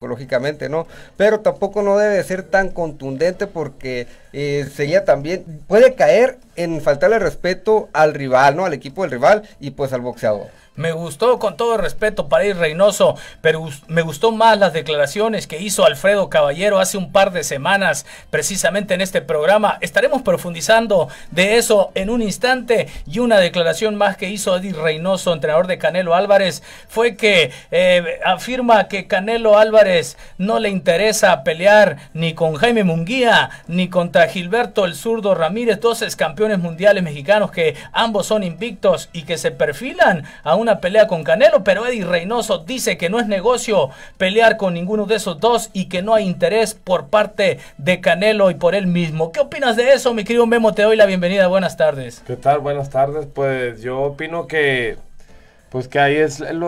lógicamente, ¿no? Pero tampoco no debe ser tan contundente porque sería también, puede caer en faltarle respeto al rival, ¿no? Al equipo del rival y pues al boxeador. Me gustó, con todo respeto para Eddie Reynoso, pero me gustó más las declaraciones que hizo Alfredo Caballero hace un par de semanas, precisamente en este programa. Estaremos profundizando de eso en un instante. Y una declaración más que hizo Eddie Reynoso, entrenador de Canelo Álvarez, fue que afirma que Canelo Álvarez no le interesa pelear ni con Jaime Munguía, ni contra Gilberto el Zurdo Ramírez, dos ex campeones mundiales mexicanos que ambos son invictos y que se perfilan a una pelea con Canelo, pero Eddie Reynoso dice que no es negocio pelear con ninguno de esos dos y que no hay interés por parte de Canelo y por él mismo. ¿Qué opinas de eso, mi querido Memo? Te doy la bienvenida, buenas tardes. ¿Qué tal? Buenas tardes. Pues yo opino que pues que ahí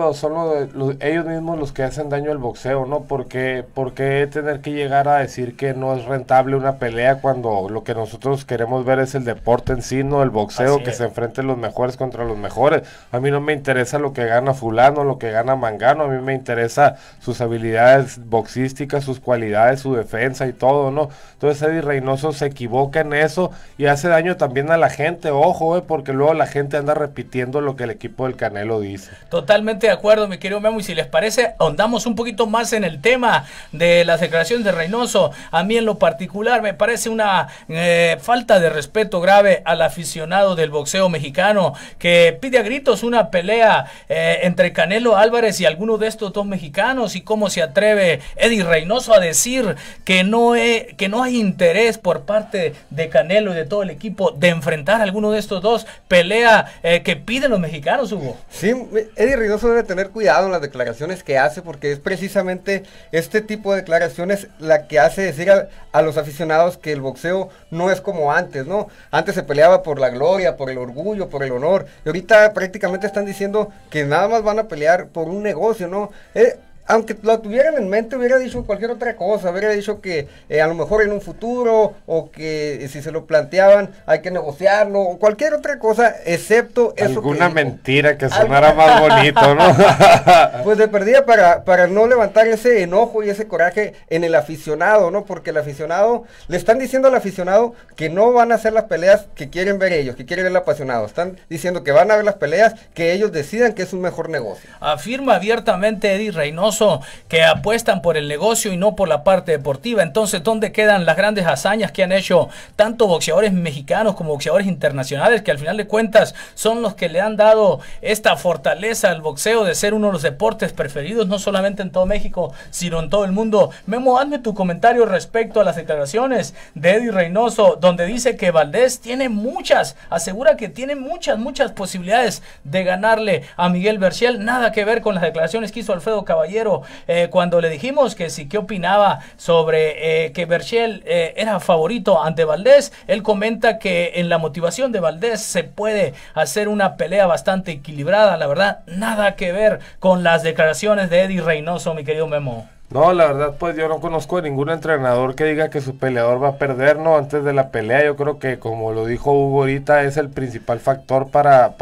son ellos mismos los que hacen daño al boxeo, ¿no? ¿Por qué tener que llegar a decir que no es rentable una pelea cuando lo que nosotros queremos ver es el deporte en sí, no el boxeo, que se enfrenten los mejores contra los mejores? A mí no me interesa lo que gana fulano, lo que gana mangano, a mí me interesa sus habilidades boxísticas, sus cualidades, su defensa y todo, ¿no? Entonces Eddie Reynoso se equivoca en eso y hace daño también a la gente, ojo, porque luego la gente anda repitiendo lo que el equipo del Canelo dice. Totalmente de acuerdo, mi querido Memo, y si les parece, ahondamos un poquito más en el tema de las declaraciones de Reynoso. A mí en lo particular me parece una falta de respeto grave al aficionado del boxeo mexicano que pide a gritos una pelea entre Canelo Álvarez y alguno de estos dos mexicanos, y cómo se atreve Eddie Reynoso a decir que no hay interés por parte de Canelo y de todo el equipo de enfrentar a alguno de estos dos. Pelea que piden los mexicanos, Hugo. Sí, Eddie Reynoso debe tener cuidado en las declaraciones que hace, porque es precisamente este tipo de declaraciones la que hace decir a los aficionados que el boxeo no es como antes, ¿no? Antes se peleaba por la gloria, por el orgullo, por el honor, y ahorita prácticamente están diciendo que nada más van a pelear por un negocio, ¿no? Aunque lo tuvieran en mente, hubiera dicho cualquier otra cosa, hubiera dicho que a lo mejor en un futuro, o que si se lo planteaban hay que negociarlo, o cualquier otra cosa, excepto eso. Alguna mentira que sonara más bonito, ¿no? Pues de perdida para no levantar ese enojo y ese coraje en el aficionado, ¿no? Porque el aficionado, le están diciendo al aficionado que no van a hacer las peleas que quieren ver ellos, que quieren ver el apasionado. Están diciendo que van a ver las peleas que ellos decidan que es un mejor negocio. Afirma abiertamente Eddie Reynoso que apuestan por el negocio y no por la parte deportiva. Entonces, ¿dónde quedan las grandes hazañas que han hecho tanto boxeadores mexicanos como boxeadores internacionales, que al final de cuentas son los que le han dado esta fortaleza al boxeo de ser uno de los deportes preferidos, no solamente en todo México, sino en todo el mundo? Memo, hazme tu comentario respecto a las declaraciones de Eddie Reynoso, donde dice que Valdés tiene asegura que tiene muchas posibilidades de ganarle a Miguel Berchel. Nada que ver con las declaraciones que hizo Alfredo Caballero cuando le dijimos que sí, qué opinaba sobre que Berchel era favorito ante Valdés. Él comenta que en la motivación de Valdés se puede hacer una pelea bastante equilibrada. La verdad, nada que ver con las declaraciones de Eddie Reynoso, mi querido Memo. No, la verdad, pues yo no conozco a ningún entrenador que diga que su peleador va a perder, ¿no? Antes de la pelea. Yo creo que, como lo dijo Hugo ahorita, es el principal factor para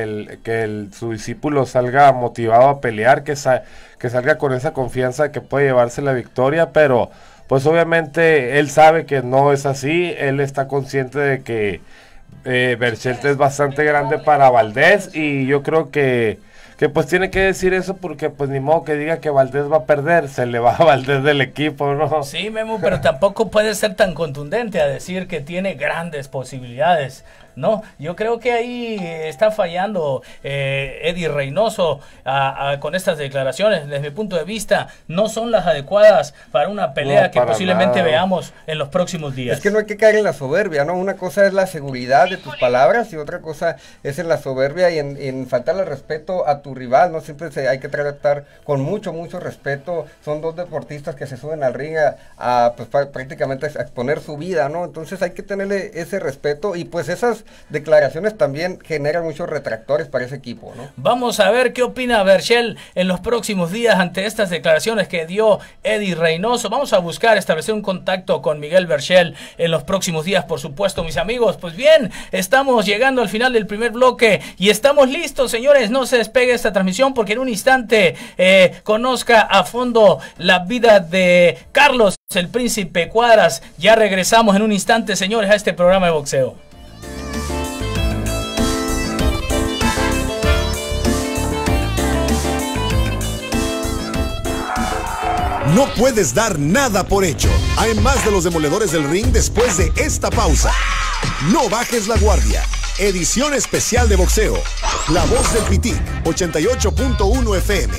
que su discípulo salga motivado a pelear, que salga con esa confianza de que puede llevarse la victoria, pero pues obviamente él sabe que no es así. Él está consciente de que Berchel es bastante grande para Valdés, y yo creo que pues tiene que decir eso, porque pues ni modo que diga que Valdés va a perder, se le va a Valdés del equipo, ¿no? Sí, Memo, pero tampoco puede ser tan contundente a decir que tiene grandes posibilidades. No, yo creo que ahí está fallando Eddie Reynoso con estas declaraciones. Desde mi punto de vista, no son las adecuadas para una pelea que posiblemente veamos en los próximos días. Es que no hay que caer en la soberbia, ¿no? Una cosa es la seguridad de tus palabras y otra cosa es en la soberbia y en faltarle respeto a tu rival, ¿no? Siempre hay que tratar con mucho respeto. Son dos deportistas que se suben al ring pues prácticamente a exponer su vida, ¿no? Entonces hay que tenerle ese respeto, y pues esas declaraciones también generan muchos retractores para ese equipo, ¿no? Vamos a ver qué opina Berchel en los próximos días ante estas declaraciones que dio Eddie Reynoso. Vamos a buscar establecer un contacto con Miguel Berchel en los próximos días, por supuesto, mis amigos. Pues bien, estamos llegando al final del primer bloque y estamos listos, señores. No se despegue esta transmisión porque en un instante conozca a fondo la vida de Carlos, el Príncipe Cuadras. Ya regresamos en un instante, señores, a este programa de boxeo. No puedes dar nada por hecho. Hay más de los demoledores del ring después de esta pausa. No bajes la guardia. Edición especial de boxeo. La voz del Pitic, 88.1 FM.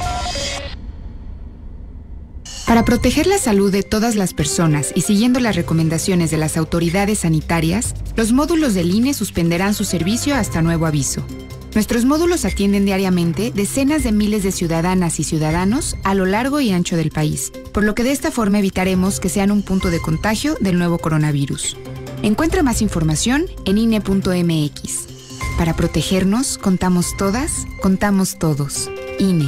Para proteger la salud de todas las personas y siguiendo las recomendaciones de las autoridades sanitarias, los módulos del INE suspenderán su servicio hasta nuevo aviso. Nuestros módulos atienden diariamente decenas de miles de ciudadanas y ciudadanos a lo largo y ancho del país, por lo que de esta forma evitaremos que sean un punto de contagio del nuevo coronavirus. Encuentra más información en INE.mx. Para protegernos, contamos todas, contamos todos. INE.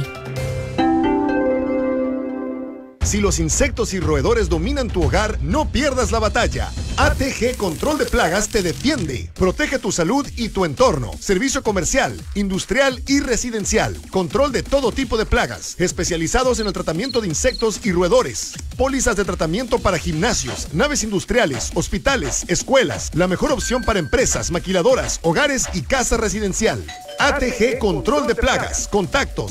Si los insectos y roedores dominan tu hogar, no pierdas la batalla. ATG Control de Plagas te defiende. Protege tu salud y tu entorno. Servicio comercial, industrial y residencial. Control de todo tipo de plagas. Especializados en el tratamiento de insectos y roedores. Pólizas de tratamiento para gimnasios, naves industriales, hospitales, escuelas. La mejor opción para empresas, maquiladoras, hogares y casa residencial. ATG Control de Plagas. Contacto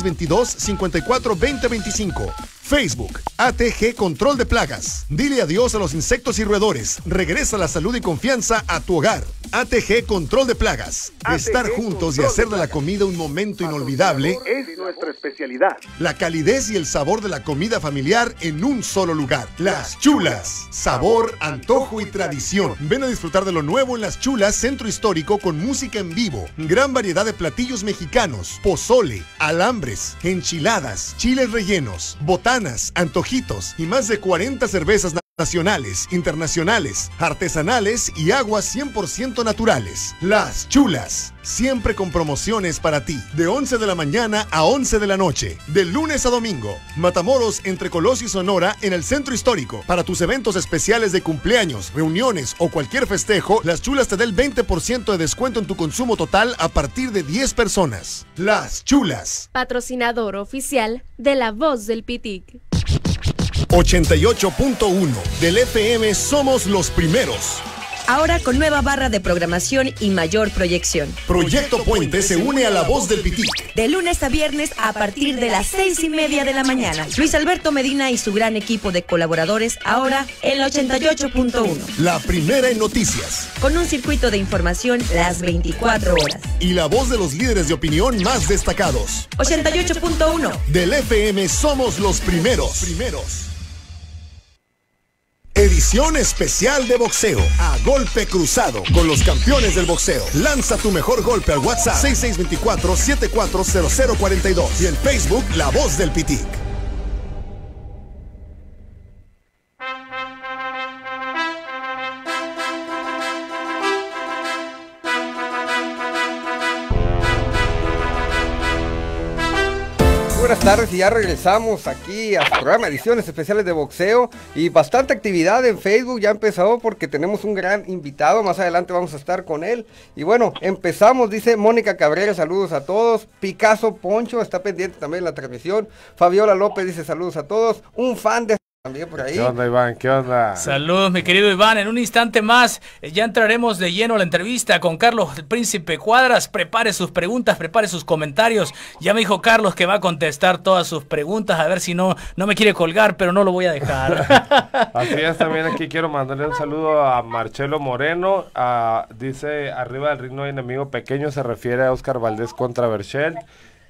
6622-542025. Facebook, ATG Control de Plagas. Dile adiós a los insectos y roedores. Regresa la salud y confianza a tu hogar. ATG Control de Plagas. Estar juntos y hacer de la comida un momento inolvidable es nuestra especialidad. La calidez y el sabor de la comida familiar en un solo lugar. Las Chulas. Sabor, antojo y tradición. Ven a disfrutar de lo nuevo en Las Chulas, Centro Histórico, con música en vivo. Gran variedad de platillos mexicanos. Pozole, alambres, enchiladas, chiles rellenos, botanas, antojitos y más de 40 cervezas nacionales, internacionales, artesanales y aguas 100% naturales. Las Chulas, siempre con promociones para ti, de 11 de la mañana a 11 de la noche, de lunes a domingo. Matamoros, entre Colosio y Sonora, en el Centro Histórico. Para tus eventos especiales de cumpleaños, reuniones o cualquier festejo, Las Chulas te da el 20% de descuento en tu consumo total a partir de 10 personas. Las Chulas. Patrocinador oficial de La Voz del Pitic. 88.1 del FM somos los primeros. Ahora con nueva barra de programación y mayor proyección. Proyecto Puente se une a La Voz del Pitic. De lunes a viernes a partir de las 6:30 de la mañana. Luis Alberto Medina y su gran equipo de colaboradores ahora en la 88.1. La primera en noticias. Con un circuito de información las 24 horas. Y la voz de los líderes de opinión más destacados. 88.1. Del FM somos los primeros. Edición especial de boxeo. A golpe cruzado. Con los campeones del boxeo. Lanza tu mejor golpe al WhatsApp 6624-740042. Y en Facebook, La Voz del Pitic. Buenas tardes y ya regresamos aquí a su programa Ediciones Especiales de Boxeo y bastante actividad en Facebook ya empezó porque tenemos un gran invitado, más adelante vamos a estar con él y bueno, empezamos, dice Mónica Cabrera, saludos a todos, Picasso Poncho está pendiente también de la transmisión, Fabiola López dice saludos a todos, un fan de también por ahí. ¿Qué onda, Iván? ¿Qué onda? Saludos, mi querido Iván. En un instante más ya entraremos de lleno a la entrevista con Carlos el Príncipe Cuadras. Prepare sus preguntas, prepare sus comentarios. Ya me dijo Carlos que va a contestar todas sus preguntas. A ver si no me quiere colgar, pero no lo voy a dejar. Así es, también aquí quiero mandarle un saludo a Marcelo Moreno. Dice, arriba del ring no hay enemigo pequeño, se refiere a Oscar Valdés contra Berchel.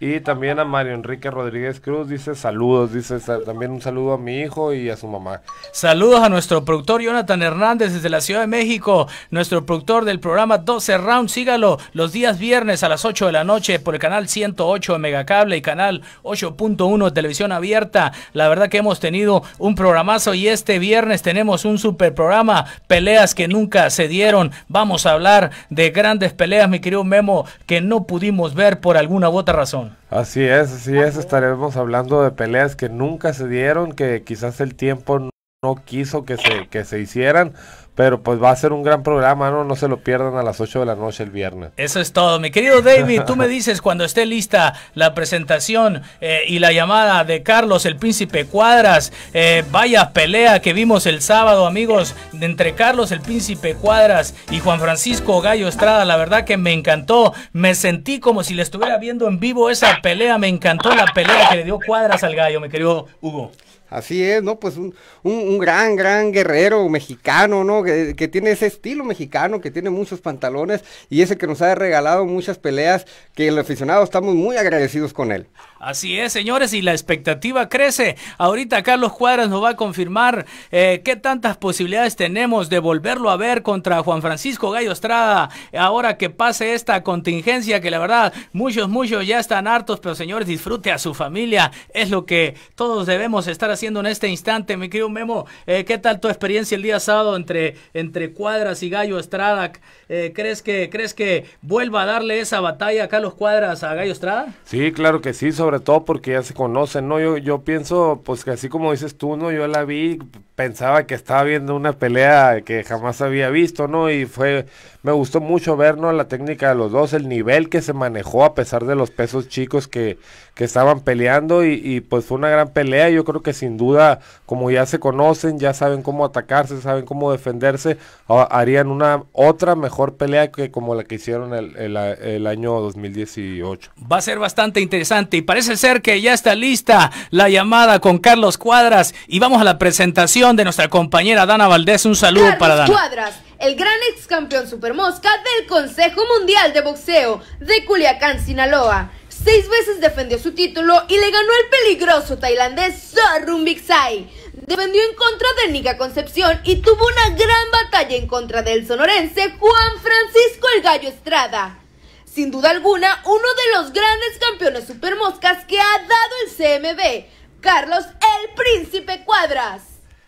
Y también a Mario Enrique Rodríguez Cruz, dice saludos, dice también un saludo a mi hijo y a su mamá. Saludos a nuestro productor Jonathan Hernández desde la Ciudad de México, nuestro productor del programa 12 Round, sígalo los días viernes a las 8 de la noche por el canal 108 de Megacable y canal 8.1 de Televisión Abierta. La verdad que hemos tenido un programazo y este viernes tenemos un super programa, peleas que nunca se dieron. Vamos a hablar de grandes peleas, mi querido Memo, que no pudimos ver por alguna u otra razón. Así es, estaremos hablando de peleas que nunca se dieron, que quizás el tiempo no quiso que se hicieran, pero pues va a ser un gran programa, no se lo pierdan a las 8 de la noche el viernes. Eso es todo, mi querido David, tú me dices cuando esté lista la presentación y la llamada de Carlos el Príncipe Cuadras. Vaya pelea que vimos el sábado, amigos, entre Carlos el Príncipe Cuadras y Juan Francisco Gallo Estrada. La verdad que me encantó, me sentí como si le estuviera viendo en vivo esa pelea. Me encantó la pelea que le dio Cuadras al Gallo, mi querido Hugo. Así es, ¿no? Pues un gran guerrero mexicano, ¿no? Que tiene ese estilo mexicano, que tiene muchos pantalones y ese que nos ha regalado muchas peleas, que el aficionado estamos muy agradecidos con él. Así es, señores, y la expectativa crece. Ahorita Carlos Cuadras nos va a confirmar qué tantas posibilidades tenemos de volverlo a ver contra Juan Francisco Gallo Estrada, ahora que pase esta contingencia, que la verdad muchos ya están hartos, pero señores, disfrute a su familia, es lo que todos debemos estar haciendo en este instante. Mi querido Memo, ¿qué tal tu experiencia el día sábado entre Cuadras y Gallo Estrada? ¿Crees que vuelva a darle esa batalla a Carlos Cuadras a Gallo Estrada? Sí, claro que sí, sobre todo porque ya se conocen, ¿no? Yo pienso, pues que así como dices tú, ¿no? Yo la vi, pensaba que estaba viendo una pelea que jamás había visto, ¿no? Y me gustó mucho ver, ¿no? La técnica de los dos, el nivel que se manejó a pesar de los pesos chicos que estaban peleando y pues fue una gran pelea. Yo creo que sin duda, como ya se conocen, ya saben cómo atacarse, saben cómo defenderse, harían otra mejor pelea que como la que hicieron el año 2018. Va a ser bastante interesante y parece ser que ya está lista la llamada con Carlos Cuadras y vamos a la presentación de nuestra compañera Dana Valdés. Un saludo Carlos para Dana. Cuadras, el gran ex campeón supermosca del Consejo Mundial de Boxeo de Culiacán, Sinaloa. 6 veces defendió su título y le ganó al peligroso tailandés Sor Rumbiksai. Defendió en contra de Nica Concepción y tuvo una gran batalla en contra del sonorense Juan Francisco el Gallo Estrada. Sin duda alguna, uno de los grandes campeones supermoscas que ha dado el CMB, Carlos el Príncipe Cuadras.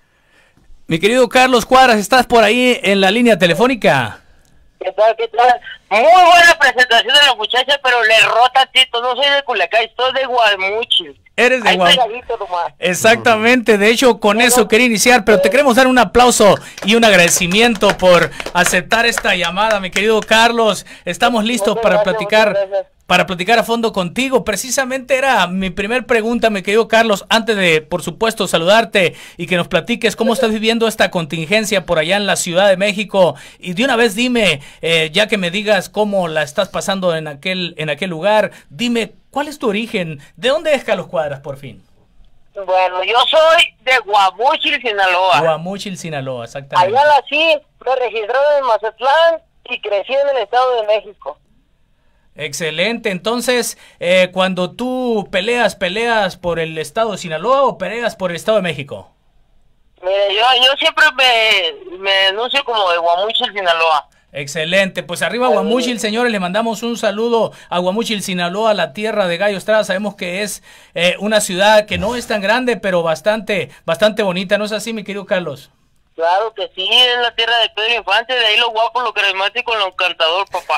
Mi querido Carlos Cuadras, ¿estás por ahí en la línea telefónica? ¿Qué tal? Muy buena presentación de la muchacha, pero le rota Tito. No soy de Culiacán, soy de Guamuchil. Eres de Guamuchil. Exactamente, de hecho con eso quería iniciar, pero te queremos dar un aplauso y un agradecimiento por aceptar esta llamada, mi querido Carlos. Estamos listos para platicar. Para platicar a fondo contigo. Precisamente era mi primer pregunta, mi querido Carlos, antes de, por supuesto, saludarte y que nos platiques cómo estás viviendo esta contingencia por allá en la Ciudad de México. Y de una vez dime, ya que me digas cómo la estás pasando en aquel lugar, dime, ¿cuál es tu origen? ¿De dónde es Carlos Cuadras, por fin? Bueno, yo soy de Guamuchil, Sinaloa. Guamuchil, Sinaloa, exactamente. Allá nací, me registraron en Mazatlán y crecí en el Estado de México. Excelente, entonces cuando tú peleas por el estado de Sinaloa o peleas por el estado de México. Mire, yo siempre me anuncio como de Guamuchil, Sinaloa. Excelente, pues arriba Guamuchil, señores, le mandamos un saludo a Guamuchil, Sinaloa, la tierra de Gallo Estrada. Sabemos que es una ciudad que no es tan grande, pero bastante bonita, ¿no es así, mi querido Carlos? Claro que sí, es la tierra de Pedro Infante, de ahí lo guapo, lo carismático, lo encantador, papá.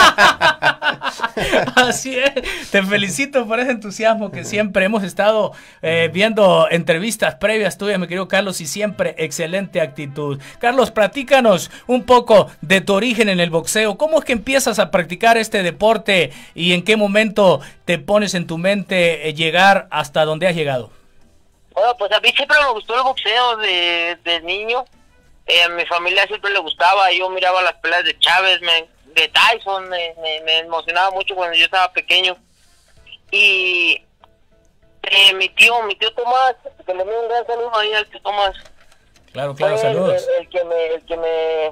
Así es, te felicito por ese entusiasmo que siempre hemos estado viendo entrevistas previas tuyas, mi querido Carlos, y siempre excelente actitud. Carlos, platícanos un poco de tu origen en el boxeo. ¿Cómo es que empiezas a practicar este deporte y en qué momento te pones en tu mente llegar hasta donde has llegado? Bueno, pues a mí siempre me gustó el boxeo de niño. A mi familia siempre le gustaba. Yo miraba las peleas de Chávez, de Tyson. Me emocionaba mucho cuando yo estaba pequeño. Y mi tío Tomás, que le doy un gran saludo ahí al tío Tomás. Claro, saludos. El que me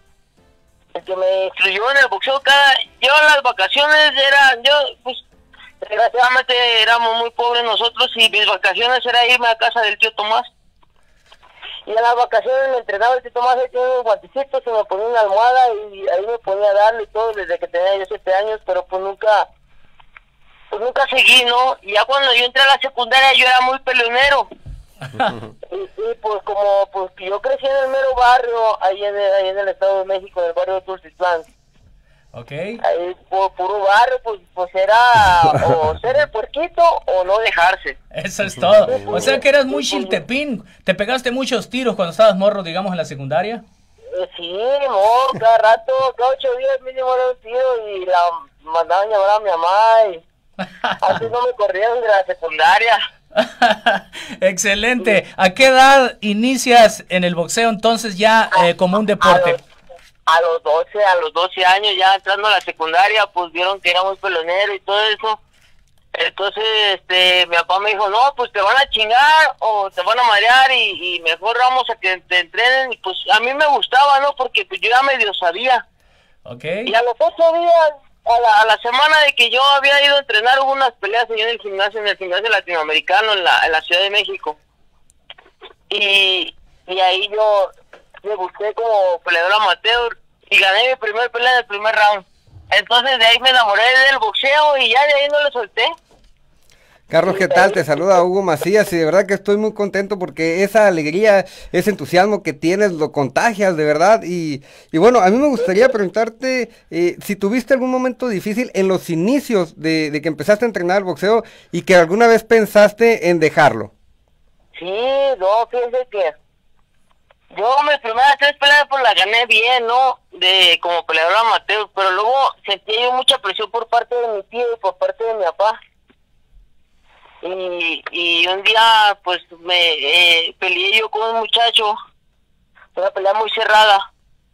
instruyó en el boxeo. Yo en las vacaciones Desgraciadamente éramos muy pobres nosotros y mis vacaciones era irme a casa del tío Tomás. Y en las vacaciones me entrenaba el tío Tomás, ahí tenía unos guantecitos, se me ponía una almohada y ahí me ponía a darle y todo desde que tenía yo 7 años, pero pues nunca seguí, ¿no? Y ya cuando yo entré a la secundaria yo era muy peleonero. y pues como pues yo crecí en el mero barrio, ahí en el Estado de México, en el barrio de Tultitlán. Okay. Ahí por puro barrio, pues era o ser el puerquito o no dejarse. Eso es todo. O sea que eras muy chiltepín. ¿Te pegaste muchos tiros cuando estabas morro, digamos, en la secundaria? Sí, amor, cada rato, cada 8 días mínimo era un tiro y la mandaban llamar a mi mamá y antes no me corrieron de la secundaria. Excelente. ¿A qué edad inicias en el boxeo entonces ya como un deporte? A los 12 años ya entrando a la secundaria, pues vieron que era muy pelonero y todo eso. Entonces, mi papá me dijo, no, pues te van a chingar o te van a marear y mejor vamos a que te entrenen. Y pues a mí me gustaba, ¿no? Porque pues yo ya medio sabía. Okay. Y a los 8 días, a la semana de que yo había ido a entrenar, hubo unas peleas en el gimnasio latinoamericano en la Ciudad de México. Y ahí yo debuté como peleador amateur y gané mi primer pelea en el primer round. Entonces de ahí me enamoré del boxeo y ya de ahí no le solté. Carlos, ¿qué tal? Te saluda Hugo Macías y de verdad que estoy muy contento porque esa alegría, ese entusiasmo que tienes lo contagias de verdad y bueno, a mí me gustaría preguntarte si tuviste algún momento difícil en los inicios de que empezaste a entrenar boxeo y que alguna vez pensaste en dejarlo. Sí, no, fíjense que yo mis primeras 3 peleas pues las gané bien, ¿no? Como peleador amateur, pero luego sentí yo mucha presión por parte de mi tío y por parte de mi papá. Y un día pues me peleé yo con un muchacho, una pelea muy cerrada.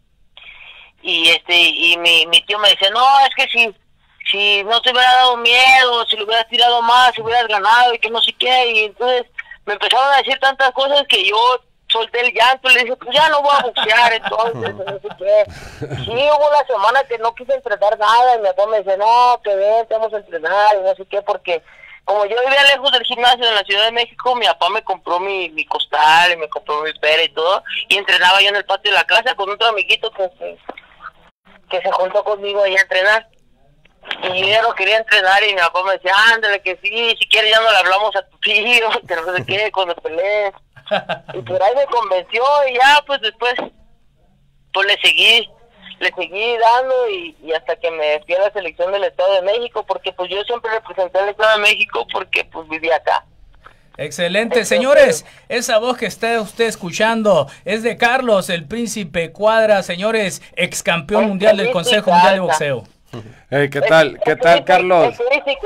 Y mi tío me decía, no, es que si no te hubiera dado miedo, si le hubieras tirado más, si hubieras ganado y que no sé qué. Y entonces me empezaron a decir tantas cosas que yo solté el llanto y le dije, pues ya no voy a boxear, entonces, no sé qué. Sí, hubo una semana que no quise entrenar nada y mi papá me dice, no, que ven, te vamos a entrenar y no sé qué, porque como yo vivía lejos del gimnasio en la Ciudad de México, mi papá me compró mi costal y me compró mi pera y todo, y entrenaba yo en el patio de la casa con otro amiguito que se juntó conmigo ahí a entrenar. Y yo ya no quería entrenar y mi papá me decía, ándale, que sí, si quieres ya no le hablamos a tu tío, que no sé qué, cuando pelees. Y por ahí me convenció y ya pues después pues le seguí dando y hasta que me fui a la selección del Estado de México, porque pues yo siempre representé al Estado de México porque pues vivía acá. Excelente. Entonces, señores, esa voz que está usted escuchando es de Carlos, el Príncipe Cuadra, señores, ex campeón mundial del Consejo Mundial de Boxeo. Hey, ¿qué tal, Carlos?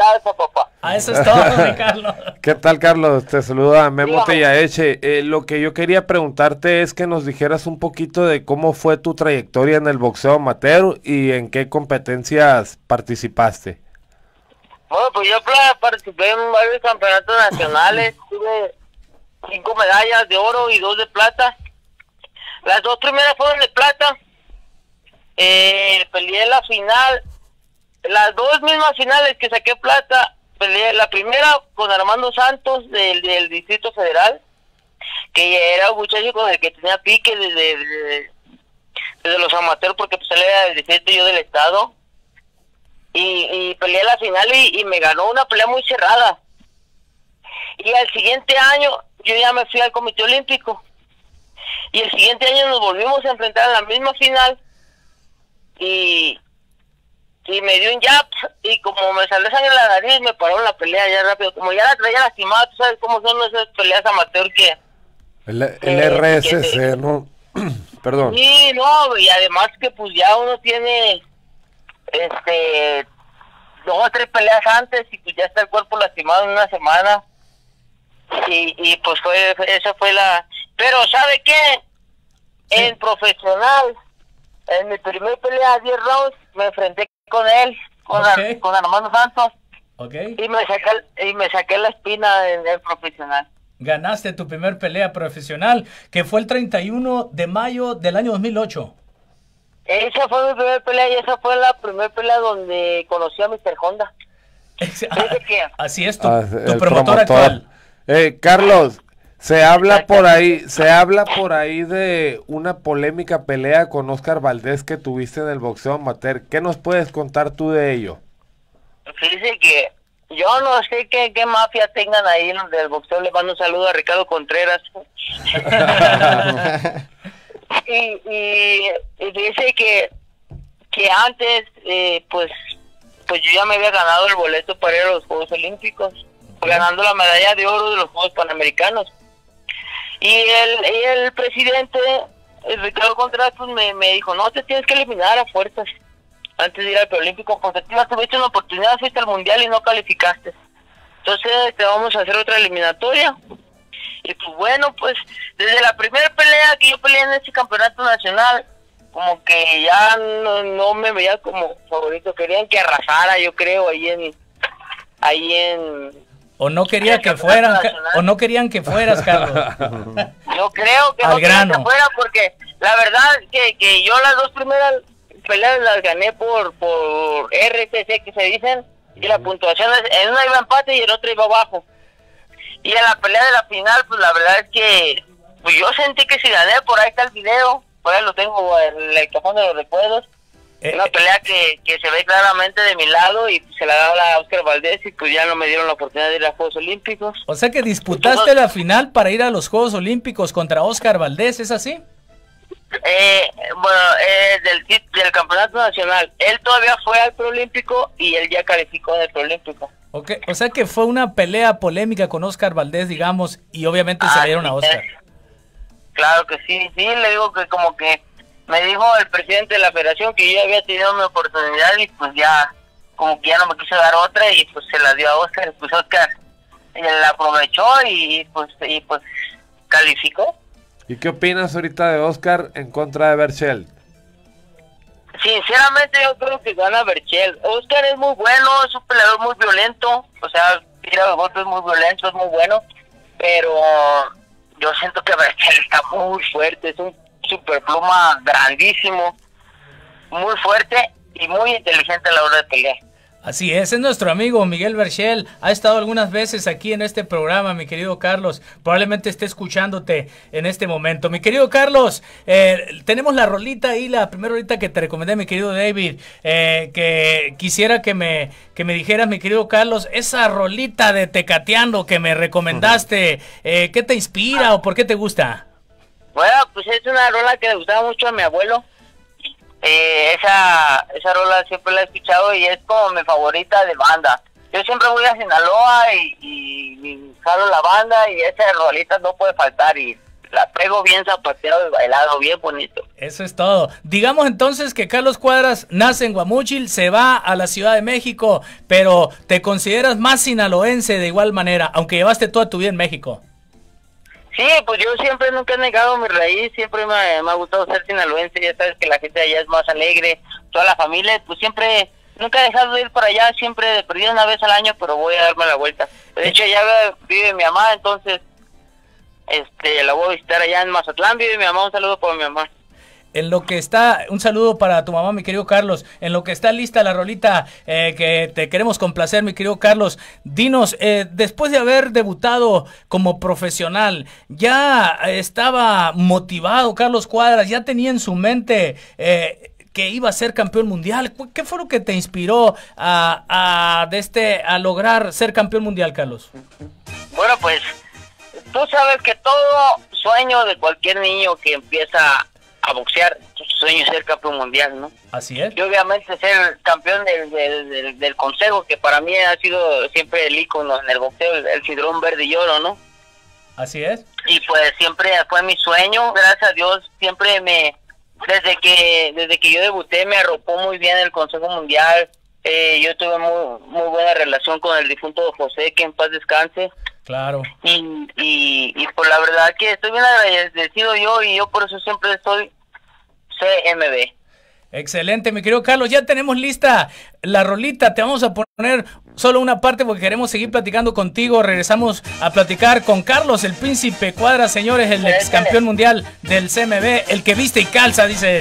Eso es todo, Carlos. ¿Qué tal, Carlos? Te saluda Memo Tellaeche. Lo que yo quería preguntarte es que nos dijeras un poquito de cómo fue tu trayectoria en el boxeo amateur y en qué competencias participaste. Bueno, pues yo participé en varios campeonatos nacionales, tuve 5 medallas de oro y 2 de plata. Las 2 primeras fueron de plata. Peleé la final, las 2 mismas finales que saqué plata, peleé la primera con Armando Santos del Distrito Federal, que era un muchacho con el que tenía pique desde los amateurs, porque pues él era del distrito y yo del estado, y peleé la final y me ganó una pelea muy cerrada. Y al siguiente año yo ya me fui al Comité Olímpico, y el siguiente año nos volvimos a enfrentar en la misma final, y me dio un jab y como me salió sangre en la nariz me paró la pelea ya rápido, como ya la traía lastimada. Tú sabes cómo son esas peleas amateur que el RSC, ¿no? Perdón. Sí, no, y además que pues ya uno tiene 2 o 3 peleas antes y pues ya está el cuerpo lastimado en una semana y pues esa fue la... Pero ¿sabe qué? Sí. En profesional, en mi primer pelea 10 rounds me enfrenté con él, con Armando Santos, y me saqué la espina en el profesional. Ganaste tu primer pelea profesional, que fue el 31 de mayo del año 2008. Esa fue mi primer pelea y esa fue la primer pelea donde conocí a Mr. Honda. Así es, tu el promotor actual. Carlos, se habla por ahí de una polémica pelea con Oscar Valdés que tuviste en el boxeo amateur. ¿Qué nos puedes contar tú de ello? Fíjese que yo no sé qué mafia tengan ahí en del boxeo. Le mando un saludo a Ricardo Contreras. y dice que antes pues yo ya me había ganado el boleto para ir a los Juegos Olímpicos, ganando la medalla de oro de los Juegos Panamericanos. Y el presidente, Ricardo Contreras, pues me dijo, no, te tienes que eliminar a fuerzas antes de ir al preolímpico, porque tú ya tuviste una oportunidad, fuiste al mundial y no calificaste. Entonces te vamos a hacer otra eliminatoria. Y pues bueno, pues desde la primera pelea que yo peleé en este campeonato nacional, como que ya no me veía como favorito. Querían que arrasara, yo creo, ahí en o no quería que fueran, o no querían que fueras, Carlos. Yo creo que no querían que fuera, porque la verdad que yo las dos primeras peleas las gané por RCC, que se dicen, y la puntuación en una iba empate y en otra iba abajo. Y en la pelea de la final, pues la verdad es que pues yo sentí que si gané, por ahí está el video, por ahí lo tengo en el cajón de los recuerdos. Una pelea que se ve claramente de mi lado y se la daba a Oscar Valdés y pues ya no me dieron la oportunidad de ir a los Juegos Olímpicos. O sea que disputaste la final para ir a los Juegos Olímpicos contra Oscar Valdés, ¿es así? Del campeonato nacional. Él todavía fue al preolímpico y él ya calificó en el preolímpico. Okay. O sea que fue una pelea polémica con Oscar Valdés, digamos, y obviamente se le dieron a Oscar. Claro que sí, le digo que como que me dijo el presidente de la federación que yo había tenido mi oportunidad y pues ya, como que ya no me quiso dar otra y pues se la dio a Oscar, pues Oscar la aprovechó y pues calificó. ¿Y qué opinas ahorita de Oscar en contra de Berchelt? Sinceramente yo creo que gana Berchelt. Oscar es muy bueno, es un peleador muy violento, o sea, tira los golpes muy violentos, es muy bueno, pero yo siento que Berchelt está muy fuerte, es un superpluma grandísimo, muy fuerte y muy inteligente a la hora de pelear. Así es nuestro amigo Miguel Berchelt, ha estado algunas veces aquí en este programa, mi querido Carlos, probablemente esté escuchándote en este momento. Mi querido Carlos, tenemos la rolita ahí, la primera rolita que te recomendé, mi querido David, que quisiera que me dijeras, mi querido Carlos, esa rolita de Tecateando que me recomendaste, ¿qué te inspira o por qué te gusta? Bueno, pues es una rola que le gustaba mucho a mi abuelo. Esa rola siempre la he escuchado y es como mi favorita de banda. Yo siempre voy a Sinaloa y jalo la banda y esa rolita no puede faltar y la pego bien zapateado y bailado, bien bonito. Eso es todo. Digamos entonces que Carlos Cuadras nace en Guamúchil, se va a la Ciudad de México, pero te consideras más sinaloense de igual manera, aunque llevaste toda tu vida en México. Sí, pues yo siempre nunca he negado mi raíz, siempre me ha gustado ser sinaloense, ya sabes que la gente allá es más alegre, toda la familia, pues siempre, nunca he dejado de ir para allá, siempre perdí una vez al año, pero voy a darme la vuelta. De hecho, allá vive mi mamá, entonces, la voy a visitar allá en Mazatlán, vive mi mamá, un saludo para mi mamá. En lo que está, un saludo para tu mamá, mi querido Carlos, en lo que está lista la rolita que te queremos complacer, mi querido Carlos, dinos, después de haber debutado como profesional, ¿ya estaba motivado Carlos Cuadras? ¿Ya tenía en su mente que iba a ser campeón mundial? ¿Qué fue lo que te inspiró a lograr ser campeón mundial, Carlos? Bueno, pues, tú sabes que todo sueño de cualquier niño que empieza a boxear, su sueño es ser campeón mundial, ¿no? Así es. Y obviamente ser campeón del consejo, que para mí ha sido siempre el ícono en el boxeo, el cinturón verde y oro, ¿no? Así es. Y pues siempre fue mi sueño, gracias a Dios, siempre desde que yo debuté me arropó muy bien el consejo mundial. Yo tuve muy buena relación con el difunto José, que en paz descanse. Claro. Y por la verdad que estoy bien agradecido y yo por eso siempre estoy CMB. Excelente, mi querido Carlos, ya tenemos lista la rolita, te vamos a poner solo una parte porque queremos seguir platicando contigo. Regresamos a platicar con Carlos, el Príncipe Cuadras, señores, el ex campeón mundial del CMB, el que viste y calza, dice él.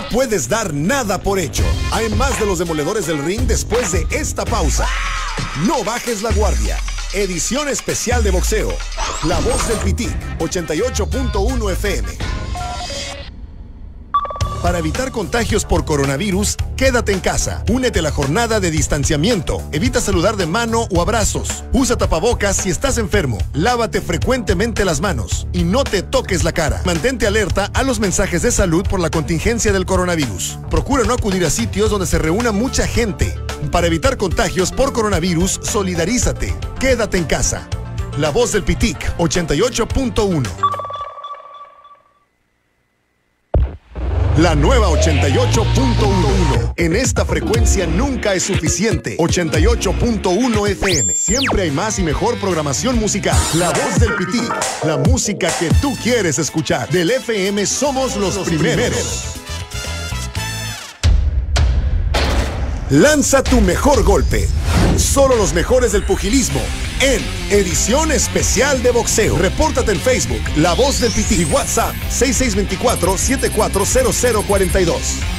puedes dar nada por hecho. Hay más de los demoledores del ring después de esta pausa. No bajes la guardia. Edición especial de boxeo. La Voz del Pitic, 88.1 FM. Para evitar contagios por coronavirus, quédate en casa. Únete a la jornada de distanciamiento. Evita saludar de mano o abrazos. Usa tapabocas si estás enfermo. Lávate frecuentemente las manos y no te toques la cara. Mantente alerta a los mensajes de salud por la contingencia del coronavirus. Procura no acudir a sitios donde se reúna mucha gente. Para evitar contagios por coronavirus, solidarízate. Quédate en casa. La Voz del Pitic, 88.1. La nueva 88.1. En esta frecuencia nunca es suficiente. 88.1 FM. Siempre hay más y mejor programación musical. La Voz del Pitic. La música que tú quieres escuchar. Del FM somos los primeros. Lanza tu mejor golpe. Solo los mejores del pugilismo en edición especial de boxeo. Repórtate en Facebook, La Voz del Pitic, y WhatsApp 6624-740042.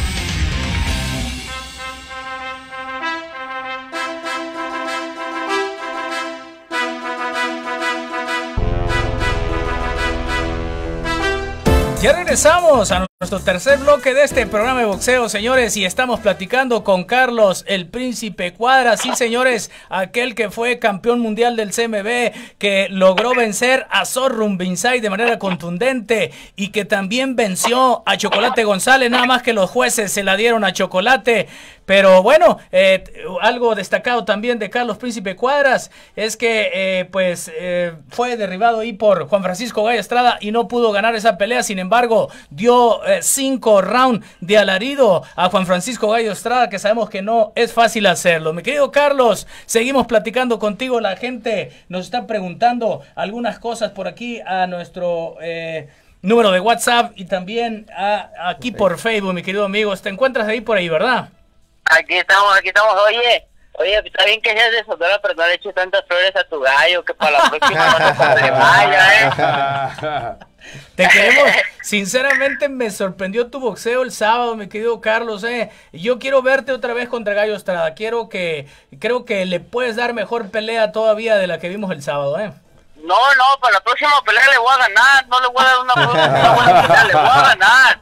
Ya regresamos a nuestro tercer bloque de este programa de boxeo, señores, y estamos platicando con Carlos, el Príncipe Cuadras. Sí, señores, aquel que fue campeón mundial del CMB, que logró vencer a Sor Rumbinsay de manera contundente y que también venció a Chocolate González, nada más que los jueces se la dieron a Chocolate. Pero bueno, algo destacado también de Carlos Príncipe Cuadras es que fue derribado ahí por Juan Francisco Gallo Estrada y no pudo ganar esa pelea. Sin embargo, dio 5 rounds de alarido a Juan Francisco Gallo Estrada, que sabemos que no es fácil hacerlo. Mi querido Carlos, seguimos platicando contigo. La gente nos está preguntando algunas cosas por aquí a nuestro número de WhatsApp y también aquí por Facebook, mi querido amigo. Te encuentras ahí por ahí, ¿verdad? Aquí estamos. Oye, está bien que seas de Sonora, pero no le eches tantas flores a tu gallo, que para la próxima no te pondré malla, Te queremos, sinceramente me sorprendió tu boxeo el sábado, mi querido Carlos, Yo quiero verte otra vez contra Gallo Estrada. Creo que le puedes dar mejor pelea todavía de la que vimos el sábado, No, para la próxima pelea le voy a ganar, no le voy a dar una buena pelea, le voy a ganar.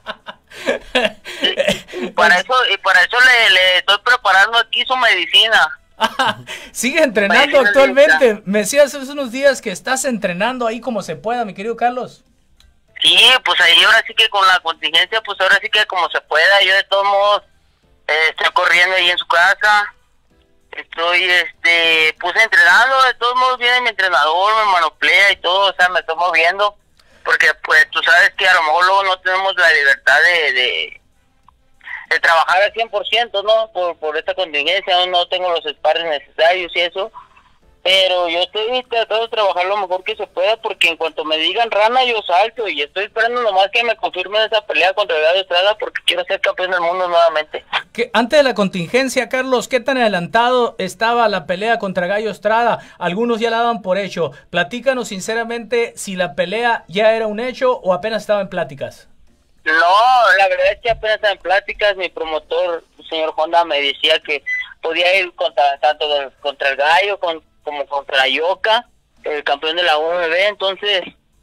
Y para eso le estoy preparando aquí su medicina. Sigue entrenando actualmente. Me decías hace unos días que estás entrenando ahí como se pueda, mi querido Carlos. Sí, pues ahí ahora sí que con la contingencia, pues ahora sí que como se pueda. Yo de todos modos estoy corriendo ahí en su casa. Estoy pues entrenando, de todos modos viene mi entrenador, me manoplea y todo, o sea, me estoy moviendo. Porque pues tú sabes que a lo mejor luego no tenemos la libertad de trabajar al 100%, ¿no? Por esta contingencia, no tengo los sparring necesarios y eso. Pero yo estoy tratando de trabajar lo mejor que se pueda, porque en cuanto me digan rana yo salto, y estoy esperando nomás que me confirmen esa pelea contra Gallo Estrada porque quiero ser campeón del mundo nuevamente. Antes de la contingencia, Carlos, ¿qué tan adelantado estaba la pelea contra Gallo Estrada? Algunos ya la daban por hecho. Platícanos sinceramente si la pelea ya era un hecho o apenas estaba en pláticas. No, la verdad es que apenas estaba en pláticas. Mi promotor, el señor Honda, me decía que podía ir contra el Gallo, como contra Yoka, el campeón de la UMB. Entonces,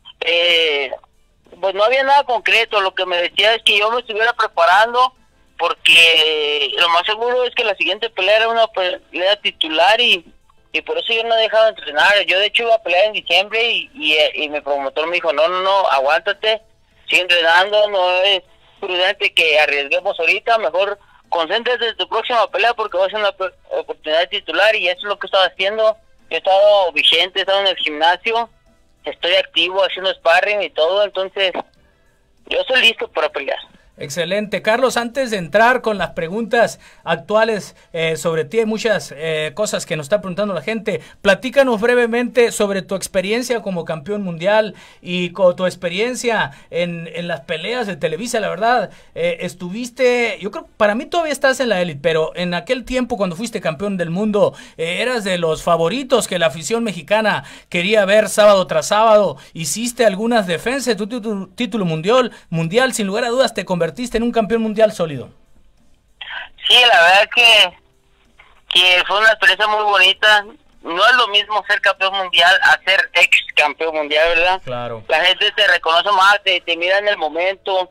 pues no había nada concreto. Lo que me decía es que yo me estuviera preparando, porque lo más seguro es que la siguiente pelea era una pelea titular, y por eso yo no he dejado de entrenar. Yo de hecho iba a pelear en diciembre y mi promotor me dijo, no, aguántate, sigue entrenando, no es prudente que arriesguemos ahorita, mejor concéntrate en tu próxima pelea porque va a ser una oportunidad titular, y eso es lo que he estado haciendo. Yo he estado vigente, he estado en el gimnasio, estoy activo haciendo sparring y todo, entonces yo estoy listo para pelear. Excelente. Carlos, antes de entrar con las preguntas actuales sobre ti, hay muchas cosas que nos está preguntando la gente. Platícanos brevemente sobre tu experiencia como campeón mundial y con tu experiencia en las peleas de Televisa. La verdad, estuviste, yo creo, para mí todavía estás en la élite, pero en aquel tiempo cuando fuiste campeón del mundo, eras de los favoritos que la afición mexicana quería ver sábado tras sábado. Hiciste algunas defensas de tu título mundial, sin lugar a dudas te convertiste convertiste en un campeón mundial sólido. Sí, la verdad que fue una experiencia muy bonita. No es lo mismo ser campeón mundial a ser ex campeón mundial, ¿verdad? Claro. La gente te reconoce más, te mira en el momento.